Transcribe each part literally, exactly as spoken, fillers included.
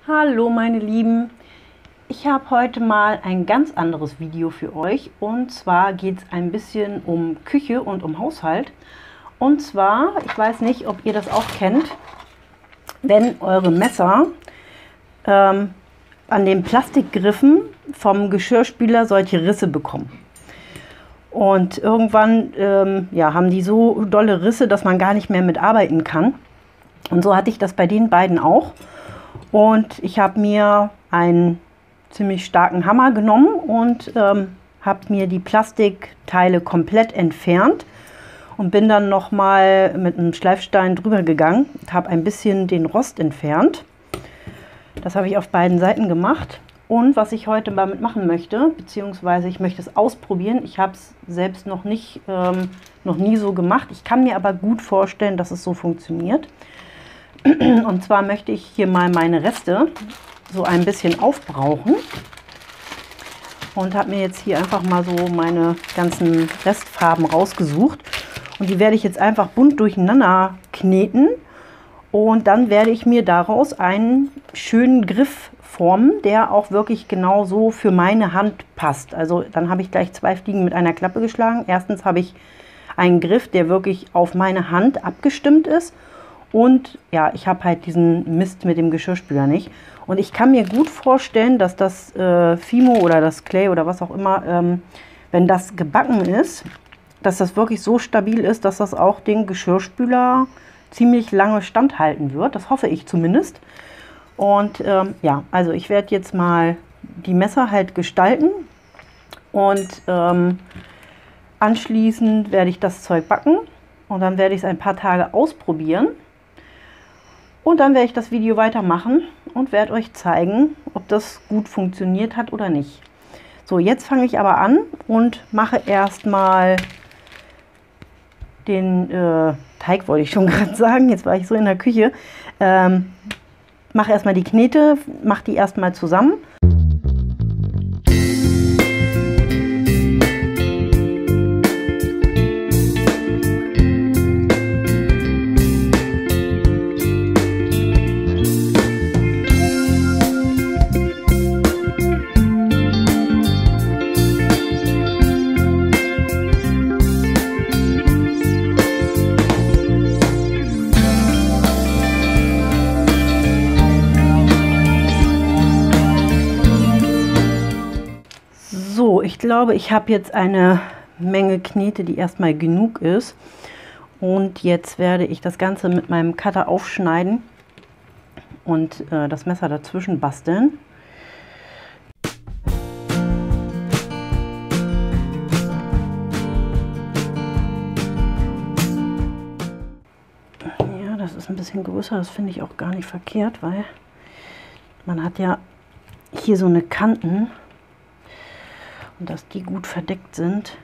Hallo meine Lieben, ich habe heute mal ein ganz anderes Video für euch und zwar geht es ein bisschen um Küche und um Haushalt. Und zwar, ich weiß nicht, ob ihr das auch kennt, wenn eure Messer ähm, an den Plastikgriffen vom Geschirrspüler solche Risse bekommen. Und irgendwann ähm, ja, haben die so dolle Risse, dass man gar nicht mehr mitarbeiten kann. Und so hatte ich das bei den beiden auch. Und ich habe mir einen ziemlich starken Hammer genommen und ähm, habe mir die Plastikteile komplett entfernt und bin dann noch mal mit einem Schleifstein drüber gegangen und habe ein bisschen den Rost entfernt. Das habe ich auf beiden Seiten gemacht. Und was ich heute damit machen möchte, beziehungsweise ich möchte es ausprobieren, ich habe es selbst noch nicht, ähm, noch nie so gemacht. Ich kann mir aber gut vorstellen, dass es so funktioniert. Und zwar möchte ich hier mal meine Reste so ein bisschen aufbrauchen und habe mir jetzt hier einfach mal so meine ganzen Restfarben rausgesucht und die werde ich jetzt einfach bunt durcheinander kneten und dann werde ich mir daraus einen schönen Griff formen, der auch wirklich genau so für meine Hand passt. Also dann habe ich gleich zwei Fliegen mit einer Klappe geschlagen. Erstens habe ich einen Griff, der wirklich auf meine Hand abgestimmt ist. Und ja, ich habe halt diesen Mist mit dem Geschirrspüler nicht. Und ich kann mir gut vorstellen, dass das äh, Fimo oder das Clay oder was auch immer, ähm, wenn das gebacken ist, dass das wirklich so stabil ist, dass das auch den Geschirrspüler ziemlich lange standhalten wird. Das hoffe ich zumindest. Und ähm, ja, also ich werde jetzt mal die Messer halt gestalten. Und ähm, anschließend werde ich das Zeug backen. Und dann werde ich es ein paar Tage ausprobieren. Und dann werde ich das Video weitermachen und werde euch zeigen, ob das gut funktioniert hat oder nicht. So, jetzt fange ich aber an und mache erstmal den äh, Teig, wollte ich schon gerade sagen. Jetzt war ich so in der Küche. Ähm, mache erstmal die Knete, mache die erstmal zusammen. Ich glaube, ich habe jetzt eine Menge Knete, die erstmal genug ist. Und jetzt werde ich das Ganze mit meinem Cutter aufschneiden und äh, das Messer dazwischen basteln. Ja, das ist ein bisschen größer, das finde ich auch gar nicht verkehrt, weil man hat ja hier so eine Kanten. Und dass die gut verdeckt sind,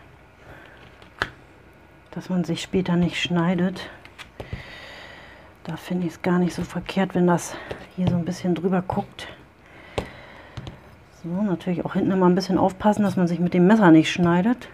dass man sich später nicht schneidet. Da finde ich es gar nicht so verkehrt, wenn das hier so ein bisschen drüber guckt. So, natürlich auch hinten immer ein bisschen aufpassen, dass man sich mit dem Messer nicht schneidet.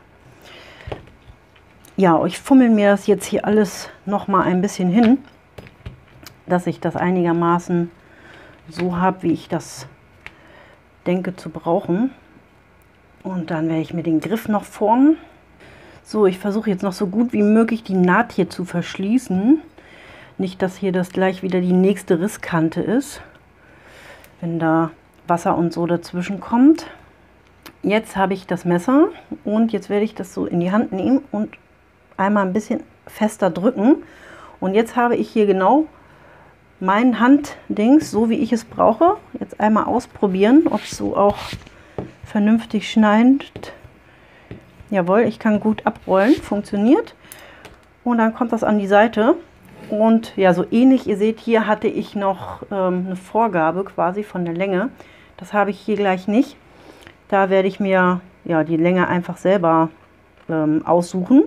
Ja, ich fummel mir das jetzt hier alles noch mal ein bisschen hin, dass ich das einigermaßen so habe, wie ich das denke zu brauchen. Und dann werde ich mir den Griff noch formen. So, ich versuche jetzt noch so gut wie möglich die Naht hier zu verschließen. Nicht, dass hier das gleich wieder die nächste Risskante ist, wenn da Wasser und so dazwischen kommt. Jetzt habe ich das Messer und jetzt werde ich das so in die Hand nehmen und einmal ein bisschen fester drücken. Und jetzt habe ich hier genau mein Handdings, so wie ich es brauche. Jetzt einmal ausprobieren, ob es so auch vernünftig schneidet. Jawohl, ich kann gut abrollen, funktioniert. Und dann kommt das an die Seite. Und ja, so ähnlich, ihr seht, hier hatte ich noch ähm, eine Vorgabe quasi von der Länge. Das habe ich hier gleich nicht. Da werde ich mir ja die Länge einfach selber ähm, aussuchen.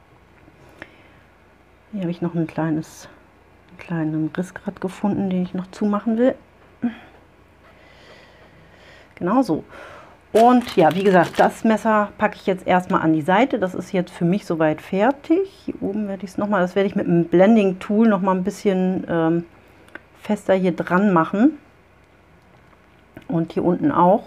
Hier habe ich noch ein kleines, einen kleinen Riss gerade gefunden, den ich noch zumachen will. Genau so. Und ja, wie gesagt, das Messer packe ich jetzt erstmal an die Seite. Das ist jetzt für mich soweit fertig. Hier oben werde ich es nochmal, das werde ich mit einem Blending Tool nochmal ein bisschen ähm, fester hier dran machen. und hier unten auch.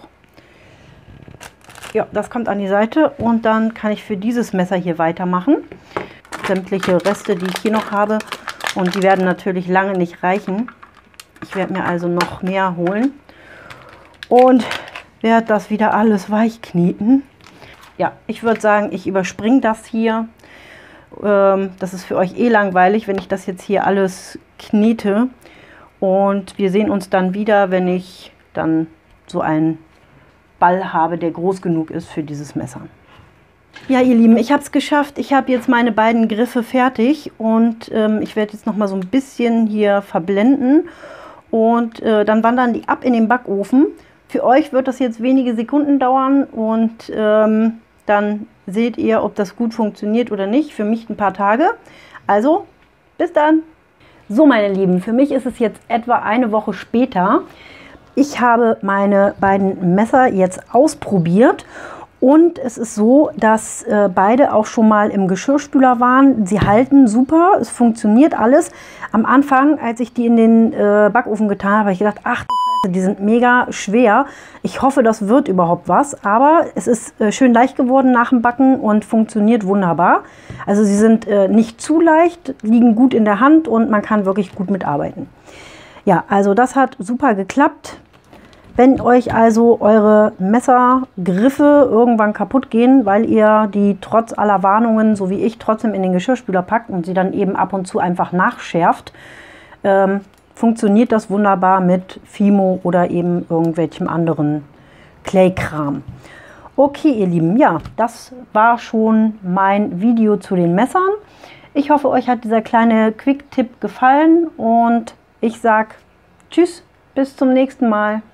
Ja, das kommt an die Seite und dann kann ich für dieses Messer hier weitermachen. Sämtliche Reste, die ich hier noch habe, und die werden natürlich lange nicht reichen. Ich werde mir also noch mehr holen und werde das wieder alles weich kneten. Ja, ich würde sagen, ich überspringe das hier. Ähm, das ist für euch eh langweilig, wenn ich das jetzt hier alles knete. Und wir sehen uns dann wieder, wenn ich dann so einen Ball habe, der groß genug ist für dieses Messer. Ja, ihr Lieben, ich habe es geschafft. Ich habe jetzt meine beiden Griffe fertig und ähm, ich werde jetzt noch mal so ein bisschen hier verblenden und äh, dann wandern die ab in den Backofen. Für euch wird das jetzt wenige Sekunden dauern und ähm, dann seht ihr, ob das gut funktioniert oder nicht. Für mich ein paar Tage. Also, bis dann. So, meine Lieben, für mich ist es jetzt etwa eine Woche später. Ich habe meine beiden Messer jetzt ausprobiert und es ist so, dass äh, beide auch schon mal im Geschirrspüler waren. Sie halten super, es funktioniert alles. Am Anfang, als ich die in den äh, Backofen getan habe, habe ich gedacht, ach du Scheiße, die sind mega schwer. Ich hoffe, das wird überhaupt was, aber es ist äh, schön leicht geworden nach dem Backen und funktioniert wunderbar. Also sie sind äh, nicht zu leicht, liegen gut in der Hand und man kann wirklich gut mitarbeiten. Ja, also das hat super geklappt. Wenn euch also eure Messergriffe irgendwann kaputt gehen, weil ihr die trotz aller Warnungen, so wie ich, trotzdem in den Geschirrspüler packt und sie dann eben ab und zu einfach nachschärft, ähm, funktioniert das wunderbar mit Fimo oder eben irgendwelchem anderen Clay-Kram. Okay, ihr Lieben, ja, das war schon mein Video zu den Messern. Ich hoffe, euch hat dieser kleine Quick-Tipp gefallen und ich sage tschüss, bis zum nächsten Mal.